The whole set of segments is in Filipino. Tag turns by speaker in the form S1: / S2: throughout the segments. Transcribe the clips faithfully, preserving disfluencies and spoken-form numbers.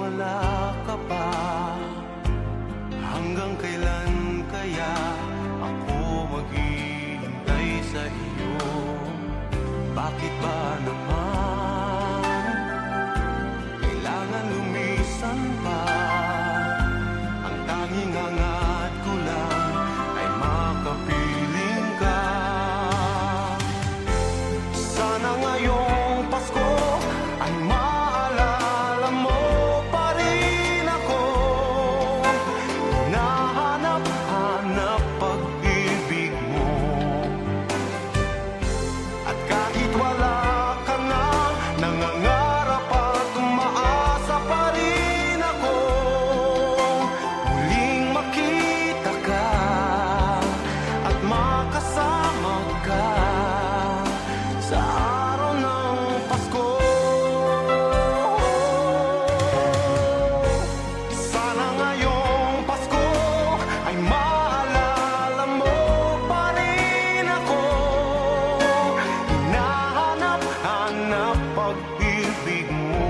S1: wala ka pa? Hanggang kailan kaya ako maghihintay sa iyo? Bakit ba naman kailangan lumisan pa? Ang tanging hangat ko lang ay makapiling ka. Sana ngayong Pasko ay maalala mo pa rin ako. Hinahanap-hanap pag-ibig mo. At kahit wala ka na, nangangarap at umaasa pa rin ako. Muling makita ka at makasama ka sa araw ng Pasko. Sana ngayong Pasko ay maalala mo pa rin ako. Hinahanap-hanap pag-ibig mo.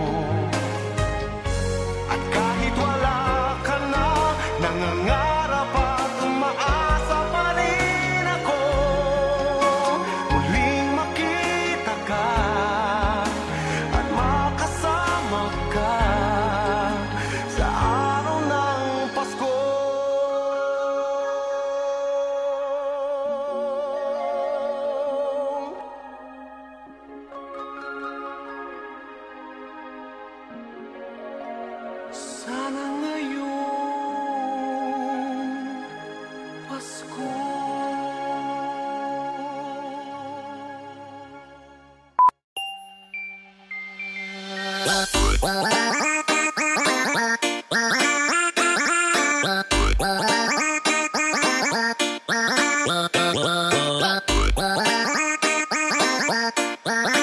S1: At kahit wala ka na, nangangarap at umaasa pa rin ako. Muling makita ka at makasama ka sa araw ng Pasko. Sana ngayong Pasko.
S2: Wow.